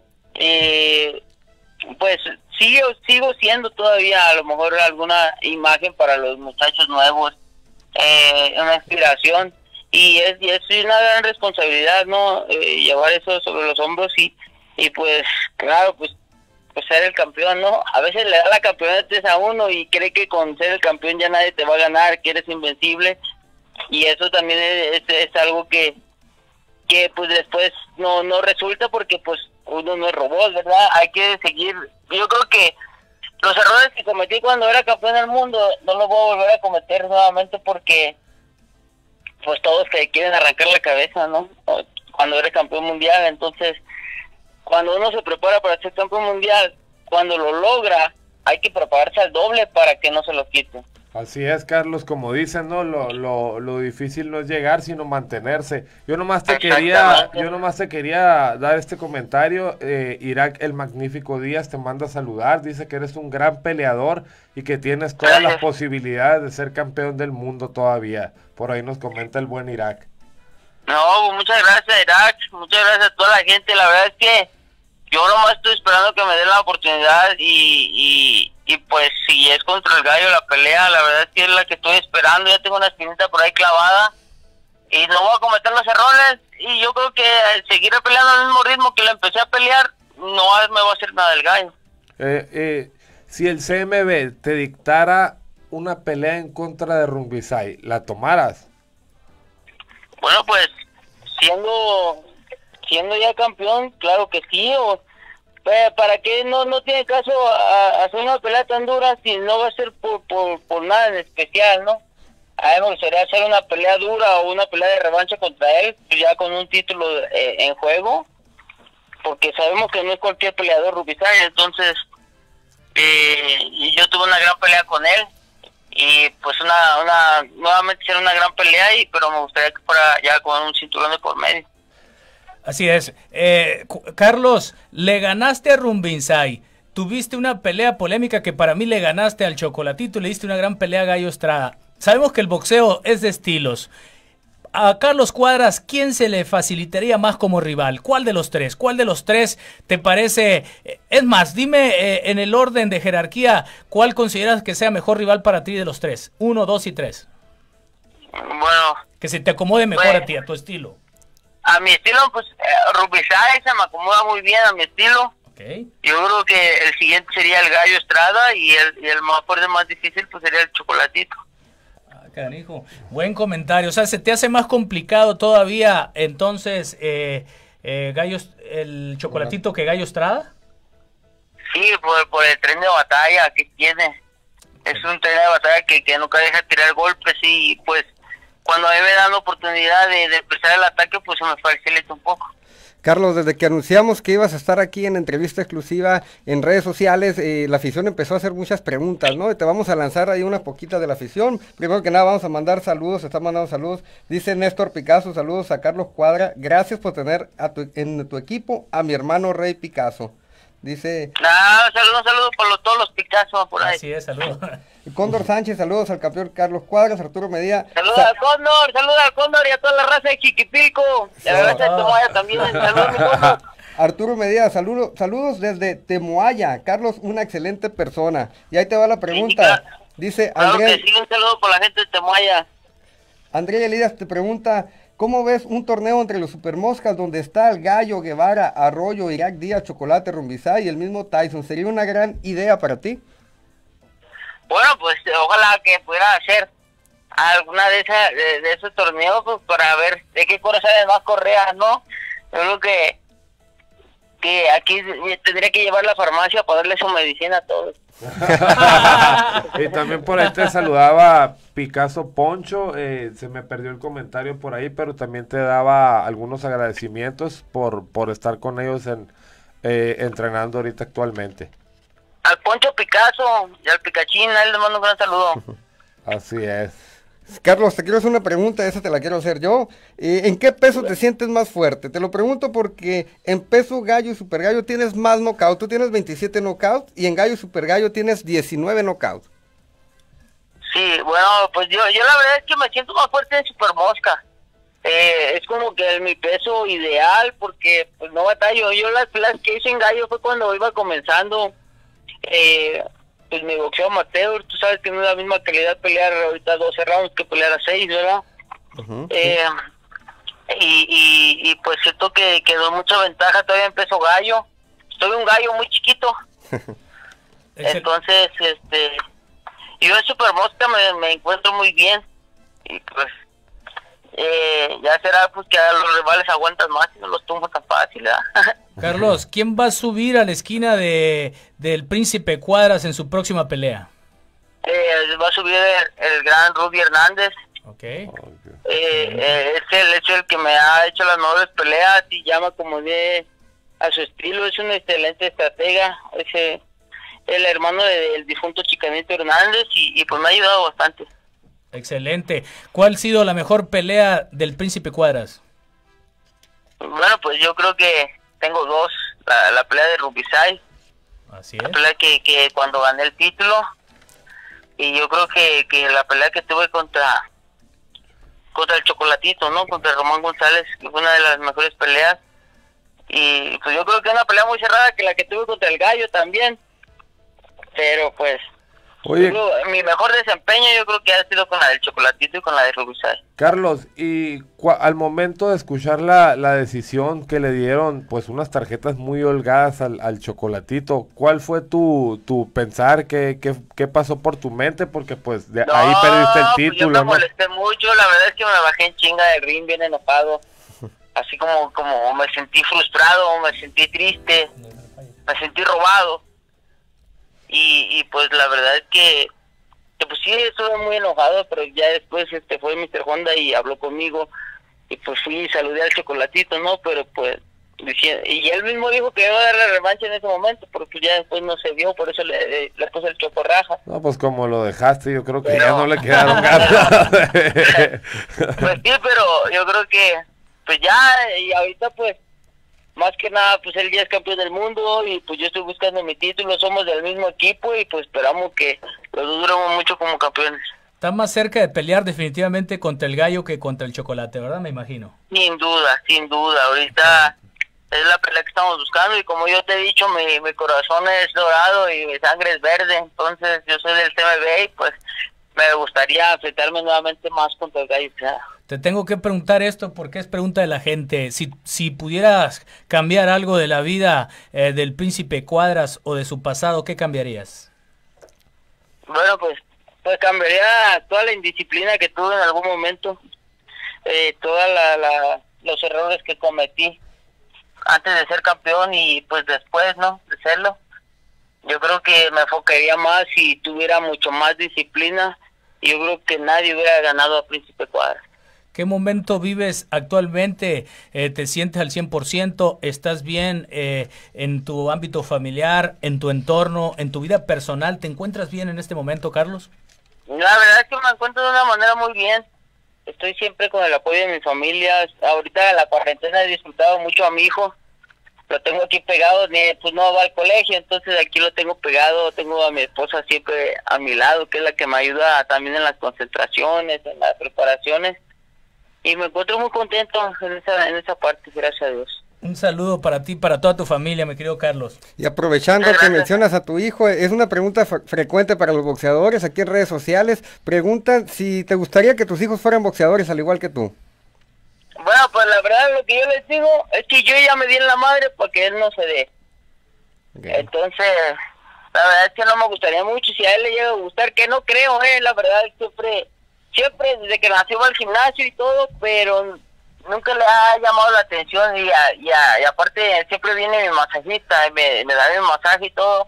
Pues sigo siendo todavía a lo mejor alguna imagen para los muchachos nuevos, una inspiración, y es una gran responsabilidad, ¿no? Llevar eso sobre los hombros y pues claro, pues ser el campeón, ¿no? A veces le da la campeonato a uno y cree que con ser el campeón ya nadie te va a ganar, que eres invencible, y eso también es algo que pues después no resulta, porque pues uno no es robot, ¿verdad? Hay que seguir. Yo creo que los errores que cometí cuando era campeón del mundo no los voy a volver a cometer nuevamente, porque pues todos te quieren arrancar la cabeza, ¿no? Cuando eres campeón mundial. Entonces, cuando uno se prepara para ser campeón mundial, cuando lo logra, hay que prepararse al doble para que no se lo quite. Así es, Carlos, como dicen, ¿no? Lo difícil no es llegar, sino mantenerse. Yo nomás te quería dar este comentario. Irak el Magnífico Díaz te manda a saludar, dice que eres un gran peleador y que tienes todas las posibilidades de ser campeón del mundo todavía. Por ahí nos comenta el buen Irak. No, muchas gracias, Irak, muchas gracias a toda la gente. La verdad es que yo nomás estoy esperando que me den la oportunidad y pues si es contra el gallo la pelea, la verdad es que es la que estoy esperando. Ya tengo una espinita por ahí clavada y no voy a cometer los errores, y yo creo que al seguir peleando al mismo ritmo que la empecé a pelear, no me va a hacer nada el gallo. Si el CMB te dictara una pelea en contra de Rumbisai, ¿la tomaras? Bueno, pues siendo ya campeón, claro que sí. ¿Para qué no tiene caso hacer una pelea tan dura si no va a ser por nada en especial, ¿no? A mí me gustaría hacer una pelea dura o una pelea de revancha contra él, ya con un título en juego, porque sabemos que no es cualquier peleador Rumbisai. Entonces yo tuve una gran pelea con él, y pues nuevamente será una gran pelea, pero me gustaría que fuera ya con un cinturón de por medio. Así es. Carlos, le ganaste a Rumbisai, tuviste una pelea polémica que para mí le ganaste al Chocolatito, le diste una gran pelea a Gallo Estrada. Sabemos que el boxeo es de estilos. A Carlos Cuadras, ¿quién se le facilitaría más como rival? ¿Cuál de los tres? ¿Cuál de los tres te parece? Es más, dime en el orden de jerarquía, ¿cuál consideras que sea mejor rival para ti de los tres? 1, 2 y 3. Bueno. Que se te acomode mejor a ti, a tu estilo. A mi estilo, pues, Rumbisai se me acomoda muy bien a mi estilo. Okay. Yo creo que el siguiente sería el Gallo Estrada, y el más fuerte, más difícil, pues sería el Chocolatito. Canijo, buen comentario. O sea, ¿se te hace más complicado todavía entonces el Chocolatito que Gallo Estrada? Sí, por el tren de batalla que tiene. Es un tren de batalla que nunca deja de tirar golpes, y pues cuando a mí me dan la oportunidad de empezar el ataque, pues se me facilita un poco. Carlos, desde que anunciamos que ibas a estar aquí en entrevista exclusiva en redes sociales, la afición empezó a hacer muchas preguntas, ¿no? Y te vamos a lanzar ahí unas poquitas de la afición. Primero que nada vamos a mandar saludos, se están mandando saludos. Dice Néstor Picasso, saludos a Carlos Cuadra, gracias por tener en tu equipo a mi hermano Rey Picasso. Dice... Saludos por todos los Picasso por ahí. Así es, saludos. Cóndor Sánchez, saludos al campeón Carlos Cuadras. Arturo Medina. Saludos al Cóndor y a toda la raza de Chiquipilco. Y a la raza de Temoaya también. Saludos, mi Cóndor. Arturo Medina, saludos desde Temoaya. Carlos, una excelente persona. Y ahí te va la pregunta. Dice Andrés. Claro que sí, un saludo por la gente de Temoaya. Andrés Elidas te pregunta: ¿cómo ves un torneo entre los Supermoscas donde está el Gallo, Guevara, Arroyo, Irak Díaz, Chocolate, Rumbisai y el mismo Tyson? ¿Sería una gran idea para ti? Bueno, pues ojalá que pudiera hacer alguna de esos torneos, pues, para ver de qué cosas salen más correas, ¿no? Yo creo que aquí tendría que llevar la farmacia para darle su medicina a todos. Y también por ahí te saludaba Picasso Poncho, se me perdió el comentario por ahí, pero también te daba algunos agradecimientos por estar con ellos entrenando ahorita actualmente. Al Poncho Picasso y al Picachín, a él le mando un gran saludo. Así es. Carlos, te quiero hacer una pregunta, esa te la quiero hacer yo. ¿En qué peso te sientes más fuerte? Te lo pregunto porque en peso gallo y super gallo tienes más knockout. Tú tienes 27 knockouts y en gallo y super gallo tienes 19 knockouts. Sí, bueno, pues yo la verdad es que me siento más fuerte en super mosca. Es como que mi peso ideal porque pues no batallo. Yo las peleas que hice en gallo fue cuando iba comenzando. Pues mi boxeo amateur, tú sabes que no es la misma calidad pelear ahorita 12 rounds que pelear a 6, ¿verdad? Y pues siento que quedó mucha ventaja todavía en peso gallo. Soy un gallo muy chiquito. Entonces, yo en super mosca me encuentro muy bien. Y pues, ya será pues que a los rivales aguantan más y no los tumbo tan fácil, ¿verdad? Carlos, ¿quién va a subir a la esquina del Príncipe Cuadras en su próxima pelea? Va a subir el gran Rudy Hernández. Okay. Es el que me ha hecho las mejores peleas y llama como a su estilo. Es un excelente estratega. Es el hermano del difunto Chicanito Hernández y pues me ha ayudado bastante. Excelente. ¿Cuál ha sido la mejor pelea del Príncipe Cuadras? Bueno, pues yo creo que tengo dos. La pelea de Rubisay. Así es. La pelea que cuando gané el título. Y yo creo que la pelea que tuve contra el Chocolatito, ¿no? Contra Román González, que fue una de las mejores peleas. Y pues yo creo que es una pelea muy cerrada que la que tuve contra el Gallo también. Pero pues... Oye, mi mejor desempeño yo creo que ha sido con la del Chocolatito y con la de Rubisay. Carlos, y al momento de escuchar la decisión que le dieron, pues unas tarjetas muy holgadas al Chocolatito, ¿cuál fue tu pensar? ¿Qué pasó por tu mente? Porque pues ahí perdiste el título, yo me ¿no? molesté mucho, la verdad es que me bajé en chinga del ring bien enojado, así como me sentí frustrado, me sentí triste, me sentí robado. Y pues la verdad es que pues sí, estuve muy enojado, pero ya después fue Mr. Honda y habló conmigo, y pues fui y saludé al Chocolatito, ¿no? Pero pues, y él mismo dijo que iba a dar la revancha en ese momento, porque ya después no se dio, por eso le puse el chocorraja. No, pues como lo dejaste, yo creo que ya no le quedaron ganas. Pues sí, pero yo creo que, pues ya, y ahorita pues, más que nada, pues él ya es campeón del mundo y pues yo estoy buscando mi título, somos del mismo equipo y pues esperamos que los dos duremos mucho como campeones. Está más cerca de pelear definitivamente contra el Gallo que contra el Chocolate, ¿verdad? Me imagino. Sin duda, ahorita es la pelea que estamos buscando y como yo te he dicho, mi corazón es dorado y mi sangre es verde, entonces yo soy del TMB y pues me gustaría enfrentarme nuevamente más contra el Gallo. Te tengo que preguntar esto porque es pregunta de la gente. Si pudieras cambiar algo de la vida del Príncipe Cuadras o de su pasado, ¿qué cambiarías? Bueno, pues cambiaría toda la indisciplina que tuve en algún momento, todos los errores que cometí antes de ser campeón y pues después, ¿no? De serlo. Yo creo que me enfocaría más si tuviera mucho más disciplina. Yo creo que nadie hubiera ganado a Príncipe Cuadras. ¿Qué momento vives actualmente? ¿Te sientes al 100%? ¿Estás bien en tu ámbito familiar, en tu entorno, en tu vida personal? ¿Te encuentras bien en este momento, Carlos? La verdad es que me encuentro de una manera muy bien. Estoy siempre con el apoyo de mi familia. Ahorita en la cuarentena he disfrutado mucho a mi hijo. Lo tengo aquí pegado, pues no va al colegio, entonces aquí lo tengo pegado. Tengo a mi esposa siempre a mi lado, que es la que me ayuda también en las concentraciones, en las preparaciones. Y me encuentro muy contento en esa parte, gracias a Dios. Un saludo para ti, para toda tu familia, mi querido Carlos. Y aprovechando que mencionas a tu hijo, es una pregunta frecuente para los boxeadores aquí en redes sociales. Preguntan si te gustaría que tus hijos fueran boxeadores al igual que tú. Bueno, pues la verdad lo que yo les digo es que yo ya me di en la madre para que él no se dé. Okay. Entonces, la verdad es que no me gustaría mucho. Si a él le llega a gustar, que no creo, la verdad siempre desde que nació va al gimnasio y todo, pero nunca le ha llamado la atención y aparte siempre viene mi masajista y me da mi masaje y todo,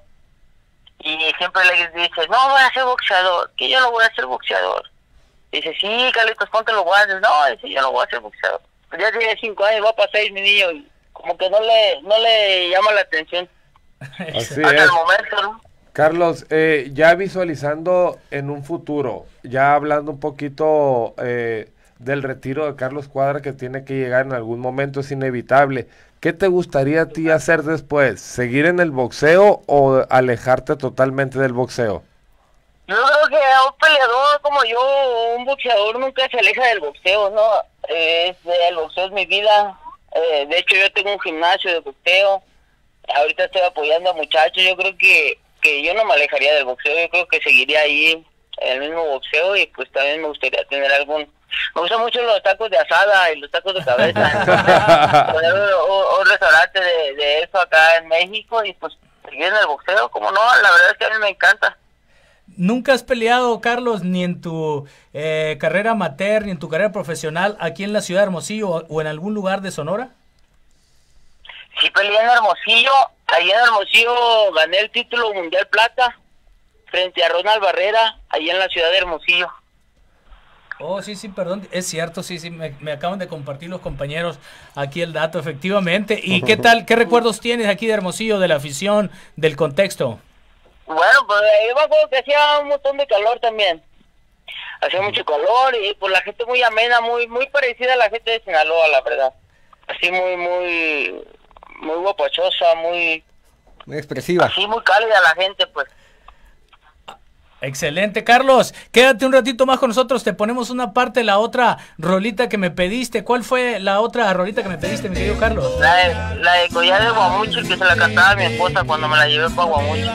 y siempre le dice, no voy a ser boxeador, que yo no voy a ser boxeador. Dice, sí, Carlitos, ponte los guantes. No, dice, yo no voy a ser boxeador. Ya tiene 5 años, va para 6 mi niño, y como que no le llama la atención. Así hasta es. el momento, ¿no? Carlos, ya visualizando en un futuro, ya hablando un poquito del retiro de Carlos Cuadra que tiene que llegar en algún momento, es inevitable. ¿Qué te gustaría a ti hacer después? ¿Seguir en el boxeo o alejarte totalmente del boxeo? Yo creo que a un peleador como yo, un boxeador nunca se aleja del boxeo, ¿no? El boxeo es mi vida. De hecho, yo tengo un gimnasio de boxeo. Ahorita estoy apoyando a muchachos. Yo creo que yo no me alejaría del boxeo. Yo creo que seguiría ahí en el mismo boxeo y pues también me gustaría tener algún... Me gustan mucho los tacos de asada y los tacos de cabeza. Poner un restaurante de eso acá en México y pues seguir en el boxeo. Como no, la verdad es que a mí me encanta. ¿Nunca has peleado, Carlos, ni en tu carrera amateur, ni en tu carrera profesional aquí en la ciudad de Hermosillo o en algún lugar de Sonora? Sí, peleé en Hermosillo. Allí en Hermosillo gané el título mundial plata frente a Ronald Barrera, allí en la ciudad de Hermosillo. Oh, sí, perdón, es cierto, sí, me acaban de compartir los compañeros aquí el dato, efectivamente. ¿Y qué tal, qué recuerdos tienes aquí de Hermosillo, de la afición, del contexto? Bueno, pues yo me acuerdo que hacía un montón de calor también. Hacía mucho calor y pues la gente muy amena, muy parecida a la gente de Sinaloa, la verdad. Así muy guapachosa, muy expresiva. Así muy cálida la gente, pues. Excelente, Carlos. Quédate un ratito más con nosotros. Te ponemos una parte de la otra rolita que me pediste. ¿Cuál fue la otra rolita que me pediste, mi querido Carlos? La de Collar de Guamuchi, que se la cantaba a mi esposa cuando me la llevé para Guamuchi.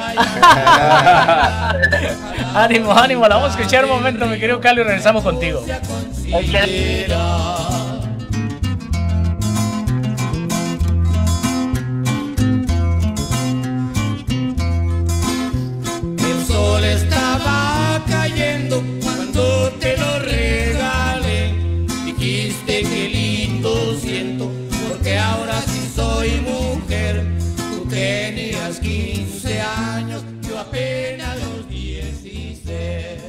Ánimo, la vamos a escuchar un momento, mi querido Carlos, y regresamos contigo. Estaba cayendo cuando te lo regalé. Dijiste que lindo siento, porque ahora sí soy mujer. Tú tenías 15 años, yo apenas los 16.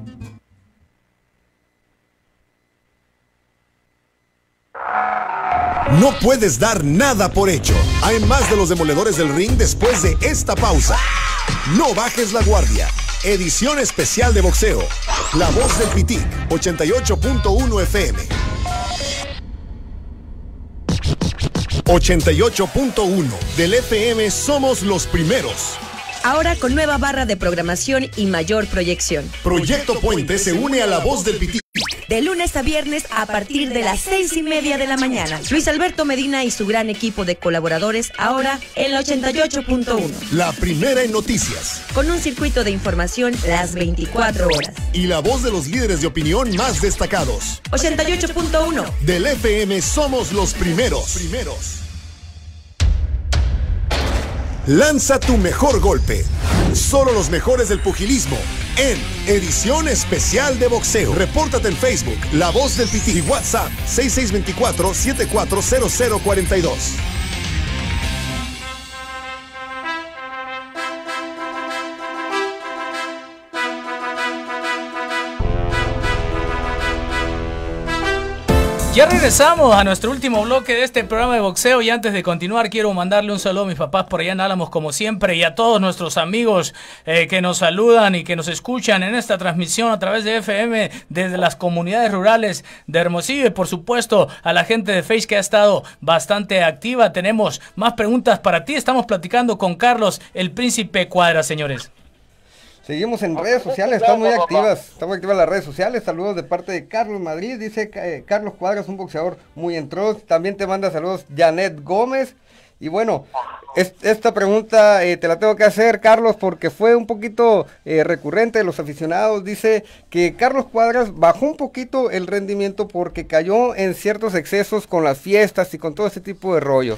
No puedes dar nada por hecho. Hay más de los demoledores del ring después de esta pausa. No bajes la guardia. Edición especial de boxeo. La Voz del Pitic, 88.1 FM. 88.1 del FM somos los primeros. Ahora con nueva barra de programación y mayor proyección. Proyecto Puente se une a La Voz del Pitic. De lunes a viernes a partir de las 6:30 de la mañana. Luis Alberto Medina y su gran equipo de colaboradores ahora en la 88.1. La primera en noticias. Con un circuito de información las 24 horas. Y la voz de los líderes de opinión más destacados. 88.1. Del FM somos los primeros. Lanza tu mejor golpe. Solo los mejores del pugilismo en edición especial de boxeo. Repórtate en Facebook, La Voz del Pitic, y WhatsApp 6624-740042. Ya regresamos a nuestro último bloque de este programa de boxeo y antes de continuar quiero mandarle un saludo a mis papás por allá en Álamos como siempre y a todos nuestros amigos que nos saludan y que nos escuchan en esta transmisión a través de FM desde las comunidades rurales de Hermosillo y por supuesto a la gente de Face que ha estado bastante activa. Tenemos más preguntas para ti. Estamos platicando con Carlos, el Príncipe Cuadra, señores. Seguimos en redes sociales, estamos muy activas, las redes sociales. Saludos de parte de Carlos Madrid, dice Carlos Cuadra es un boxeador muy entró. También te manda saludos Janet Gómez. Y bueno, esta pregunta te la tengo que hacer, Carlos, porque fue un poquito recurrente de los aficionados. Dice que Carlos Cuadras bajó un poquito el rendimiento porque cayó en ciertos excesos con las fiestas y con todo ese tipo de rollo.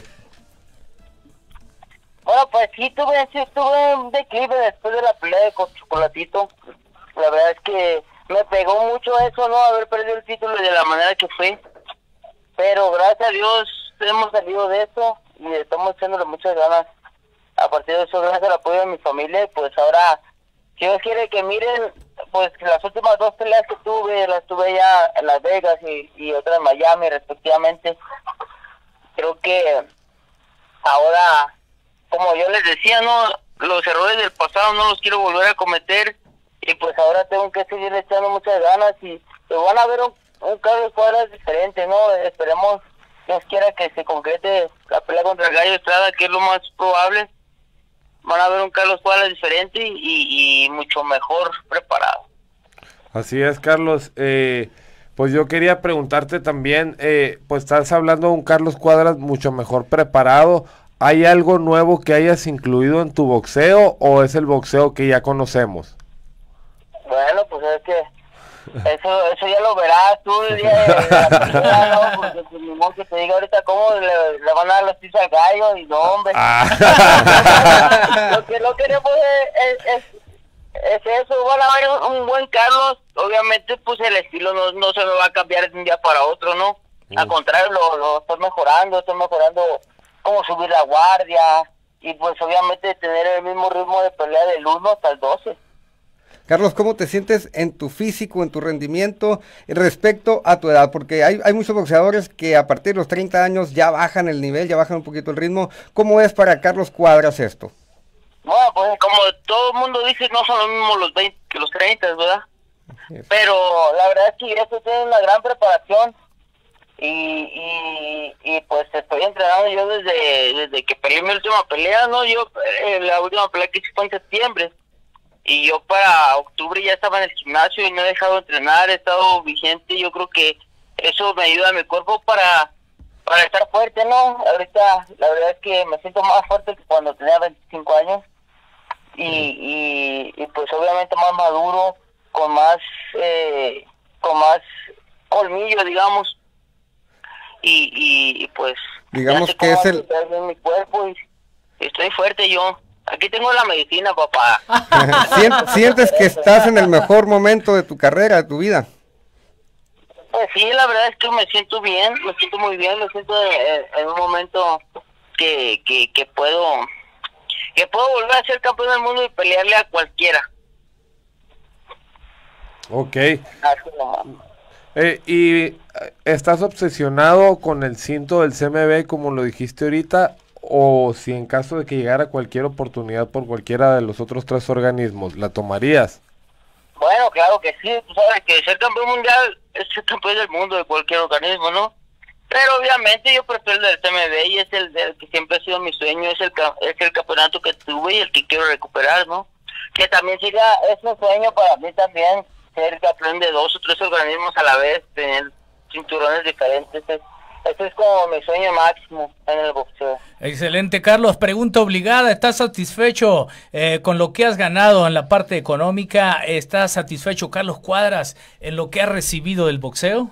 Bueno, pues sí tuve un declive después de la pelea con Chocolatito. La verdad es que me pegó mucho eso, ¿no? Haber perdido el título de la manera que fue. Pero gracias a Dios hemos salido de eso y estamos echándole muchas ganas. A partir de eso, gracias al apoyo de mi familia, pues ahora, si Dios quiere que miren, pues las últimas 2 peleas que tuve, las tuve ya en Las Vegas y otra en Miami, respectivamente. Creo que ahora, como yo les decía, no, los errores del pasado no los quiero volver a cometer, y pues ahora tengo que seguir echando muchas ganas, y pues van a ver un Carlos Cuadras diferente, ¿no? Esperemos, Dios quiera, que se concrete la pelea contra el Gallo Estrada, que es lo más probable. Van a ver un Carlos Cuadras diferente y mucho mejor preparado. Así es, Carlos. Pues yo quería preguntarte también, pues estás hablando de un Carlos Cuadras mucho mejor preparado. ¿Hay algo nuevo que hayas incluido en tu boxeo o es el boxeo que ya conocemos? Bueno, pues es que eso ya lo verás tú el día de la pelea, ¿no? Porque pues, ni modo que te diga ahorita cómo le van a dar los tiros al gallo, y no, hombre. Lo que no queremos es eso. Van a ver un buen Carlos. Obviamente pues el estilo no se me va a cambiar de un día para otro, ¿no? Al contrario, lo estoy mejorando cómo subir la guardia, y pues obviamente tener el mismo ritmo de pelea del 1 hasta el 12. Carlos, ¿cómo te sientes en tu físico, en tu rendimiento respecto a tu edad? Porque hay muchos boxeadores que a partir de los 30 años ya bajan el nivel, ya bajan un poquito el ritmo. ¿Cómo es para Carlos Cuadras esto? Bueno, pues como todo el mundo dice, no son los mismos los 20 que los 30, ¿verdad? Pero la verdad es que esto tiene una gran preparación, y pues estoy entrenando yo desde que peleé mi última pelea, ¿no? Yo la última pelea que hice fue en septiembre, y yo para octubre ya estaba en el gimnasio y no he dejado de entrenar, he estado vigente. Yo creo que eso me ayuda a mi cuerpo para estar fuerte, ¿no? Ahorita la verdad es que me siento más fuerte que cuando tenía 25 años, y pues obviamente más maduro, con más colmillo, digamos, y pues digamos que es el mi cuerpo, y estoy fuerte yo. Aquí tengo la medicina, papá. ¿Sientes que estás en el mejor momento de tu carrera, de tu vida? Pues sí, la verdad es que me siento bien, me siento muy bien, me siento en un momento que puedo volver a ser campeón del mundo y pelearle a cualquiera. Ok. ¿Y estás obsesionado con el cinto del CMB como lo dijiste ahorita? ¿O si en caso de que llegara cualquier oportunidad por cualquiera de los otros 3 organismos, la tomarías? Bueno, claro que sí. Tú sabes que ser campeón mundial es ser campeón del mundo de cualquier organismo, ¿no? Pero obviamente yo prefiero el del CMB, y es el que siempre ha sido mi sueño, es el campeonato que tuve y el que quiero recuperar, ¿no? Que también es un sueño para mí también, ser campeón de 2 o 3 organismos a la vez, tener cinturones diferentes. Ese es como mi sueño máximo en el boxeo. Excelente, Carlos. Pregunta obligada, ¿estás satisfecho con lo que has ganado en la parte económica? ¿Estás satisfecho, Carlos Cuadras, en lo que has recibido del boxeo?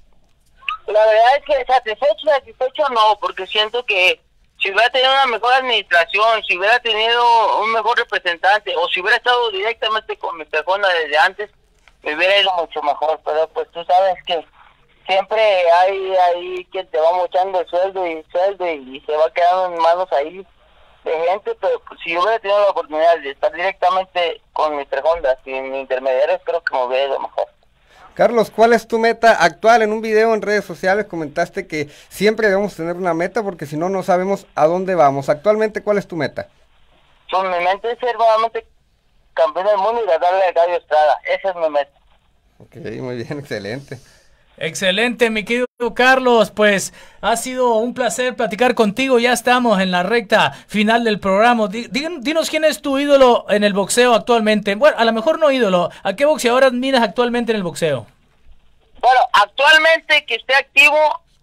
La verdad es que satisfecho no, porque siento que si hubiera tenido una mejor administración, si hubiera tenido un mejor representante, o si hubiera estado directamente con Mr. Honda desde antes, me hubiera ido mucho mejor. Pero pues tú sabes que siempre hay quien te va mochando el sueldo y se va quedando en manos ahí de gente. Pero pues, si yo hubiera tenido la oportunidad de estar directamente con Mr. Honda sin intermediarios, creo que me hubiera ido mejor. Carlos, ¿cuál es tu meta actual? En un video en redes sociales comentaste que siempre debemos tener una meta porque si no, no sabemos a dónde vamos. Actualmente, ¿cuál es tu meta? Pues mi meta es ser nuevamente campeón del mundo y ganarle al Gallo Estrada. Esa es mi meta. Ok, muy bien, excelente. Excelente, mi querido Carlos, pues ha sido un placer platicar contigo. Ya estamos en la recta final del programa. Dinos quién es tu ídolo en el boxeo actualmente. Bueno, a lo mejor no ídolo. ¿A qué boxeador admiras actualmente en el boxeo? Bueno, actualmente que esté activo,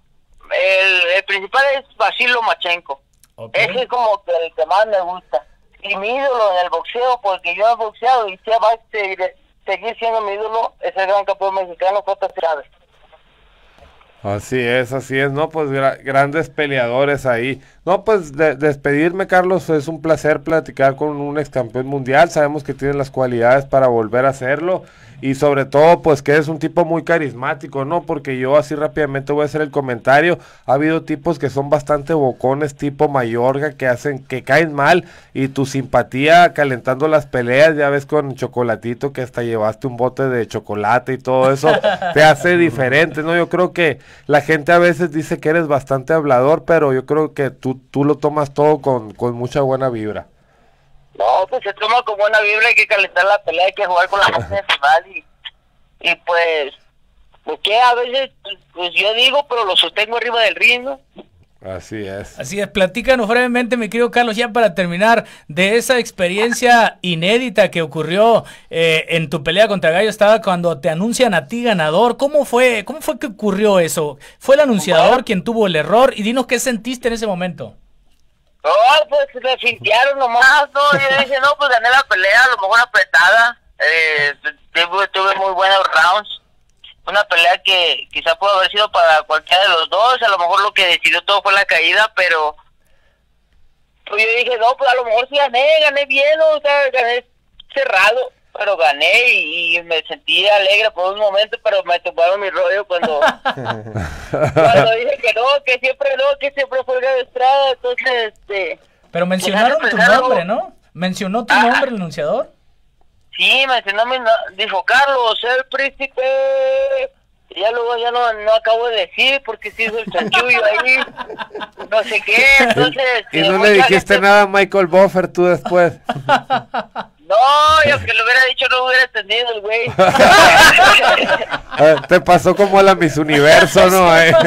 el principal es Vasily Lomachenko. Okay. Ese es como que el que más me gusta. Y mi ídolo en el boxeo, porque yo he boxeado y va a seguir siendo mi ídolo, es el gran campeón mexicano, J. Chávez. Así es, ¿no? Pues grandes peleadores ahí. No, pues despedirme, Carlos, es un placer platicar con un ex campeón mundial. Sabemos que tienes las cualidades para volver a hacerlo. Y sobre todo, pues que eres un tipo muy carismático, ¿no? Porque yo así rápidamente voy a hacer el comentario. Ha habido tipos que son bastante bocones, tipo Mayorga, que caen mal. Y tu simpatía calentando las peleas, ya ves con Chocolatito, que hasta llevaste un bote de chocolate y todo eso, te hace diferente, ¿no? Yo creo que la gente a veces dice que eres bastante hablador, pero yo creo que tú lo tomas todo con mucha buena vibra. No, pues se toma como una vibra, hay que calentar la pelea, hay que jugar con la gente rival y pues que a veces pues yo digo, pero lo sostengo arriba del ring, ¿no? Así es. Así es, platícanos brevemente, mi querido Carlos, ya para terminar, de esa experiencia inédita que ocurrió en tu pelea contra Gallo Estrada cuando te anuncian a ti ganador. ¿Cómo fue que ocurrió eso? ¿Fue el anunciador quien tuvo el error? Y dinos qué sentiste en ese momento. No, pues me fintearon nomás, ¿no? Yo dije, no, pues gané la pelea, a lo mejor apretada. Tuve muy buenos rounds. Una pelea que quizá pudo haber sido para cualquiera de los dos, a lo mejor lo que decidió todo fue la caída, pero pues yo dije, no, pues a lo mejor sí gané bien, o sea, gané cerrado, pero gané y me sentí alegre por un momento, pero me tomaron mi rollo cuando dije que siempre fue Gallo Estrada, entonces, Pero mencionaron tu nombre, ¿no? ¿Mencionó tu nombre el anunciador? Sí, mencionó dijo Carlos, el príncipe. Y ya luego ya no acabo de decir porque se hizo el chanchullo ahí. No sé qué, entonces. Y no le dijiste nada a Michael Buffer tú después. No, yo que lo hubiera dicho no hubiera entendido el güey. Te pasó como a la Miss Universo, ¿no? Es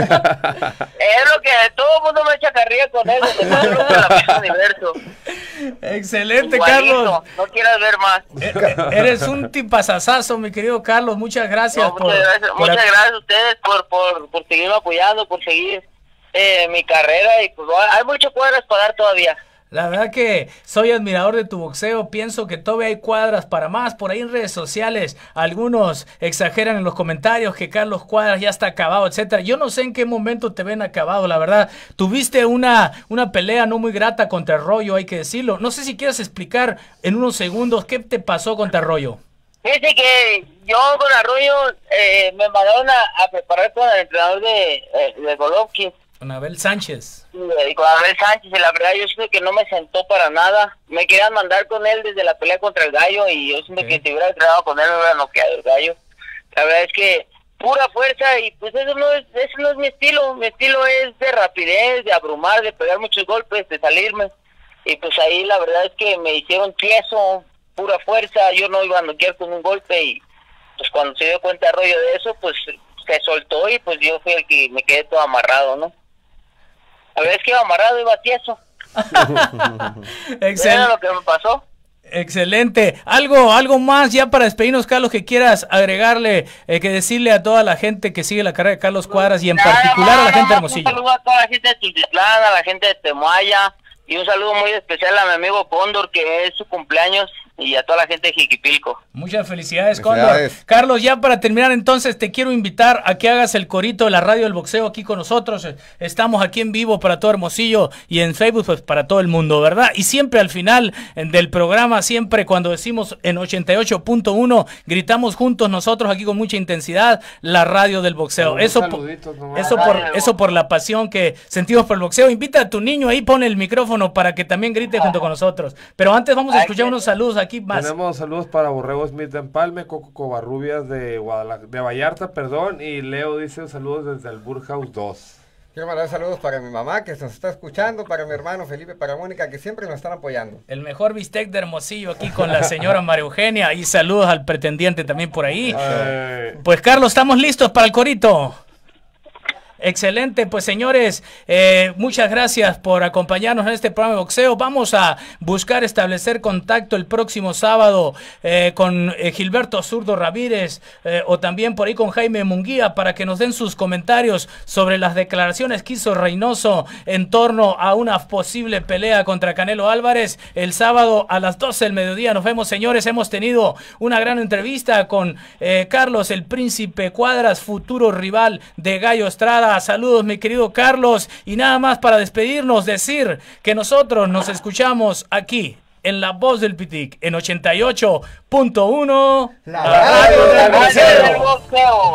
lo que todo el mundo me echa carrilla con eso. Te pasó lo que la Miss Universo. Excelente, Igualito, Carlos. No quieras ver más. Eres un tipazazazo, mi querido Carlos. Muchas gracias. No, muchas gracias a ustedes por seguirme apoyando, por seguir mi carrera. Y pues hay muchas cuadras para dar todavía. La verdad que soy admirador de tu boxeo, pienso que todavía hay cuadras para más. Por ahí en redes sociales algunos exageran en los comentarios que Carlos Cuadras ya está acabado, etcétera. Yo no sé en qué momento te ven acabado, la verdad. Tuviste una pelea no muy grata contra Arroyo, hay que decirlo. No sé si quieres explicar en unos segundos qué te pasó contra Arroyo. Fíjate que yo con Arroyo me mandaron a preparar con el entrenador de Golovkin. Con Abel Sánchez. Sí, con Abel Sánchez, y la verdad yo siento que no me sentó para nada. Me querían mandar con él desde la pelea contra el Gallo y yo siento que si hubiera entrenado con él me hubiera noqueado el Gallo. La verdad es que pura fuerza y pues eso no es mi estilo. Mi estilo es de rapidez, de abrumar, de pegar muchos golpes, de salirme. Y pues ahí la verdad es que me hicieron tieso, pura fuerza. Yo no iba a noquear con un golpe y pues cuando se dio cuenta Arroyo de eso, pues se soltó y pues yo fui el que me quedé todo amarrado, ¿no? La verdad es que iba amarrado, iba tieso. Excelente. ¿Era lo que me pasó? Excelente. Algo más ya para despedirnos, Carlos, que quieras agregarle, que decirle a toda la gente que sigue la carrera de Carlos Cuadras y en particular a la gente de Hermosillo. Un saludo a toda la gente de Tultitlán, a la gente de Temoaya y un saludo muy especial a mi amigo Cóndor, que es su cumpleaños, y a toda la gente de Jiquipilco. Muchas felicidades, Cóndor. Carlos, ya para terminar entonces te quiero invitar a que hagas el corito de la radio del boxeo aquí con nosotros. Estamos aquí en vivo para todo Hermosillo y en Facebook pues para todo el mundo, ¿verdad? Y siempre al final del programa, siempre cuando decimos en 88.1, gritamos juntos nosotros aquí con mucha intensidad la radio del boxeo. Eso por la pasión que sentimos por el boxeo. Invita a tu niño ahí, pone el micrófono para que también grite junto con nosotros. Pero antes vamos a escuchar unos saludos aquí. Tenemos saludos para Borrego Smith de Empalme, Coco Covarrubias de Vallarta, y Leo dice saludos desde el Burhouse 2. Quiero mandar saludos para mi mamá que nos está escuchando, para mi hermano Felipe, para Mónica, que siempre nos están apoyando. El mejor bistec de Hermosillo aquí con la señora María Eugenia, y saludos al pretendiente también por ahí. Pues Carlos, estamos listos para el corito. Excelente, pues señores, muchas gracias por acompañarnos en este programa de boxeo. Vamos a buscar establecer contacto el próximo sábado con Gilberto Zurdo Ramírez o también por ahí con Jaime Munguía para que nos den sus comentarios sobre las declaraciones que hizo Reynoso en torno a una posible pelea contra Canelo Álvarez el sábado a las 12 del mediodía. Nos vemos, señores. Hemos tenido una gran entrevista con Carlos el Príncipe Cuadras, futuro rival de Gallo Estrada. Saludos, mi querido Carlos, y nada más para despedirnos, decir que nosotros nos escuchamos aquí en La Voz del Pitic en 88.1, la radio del boxeo.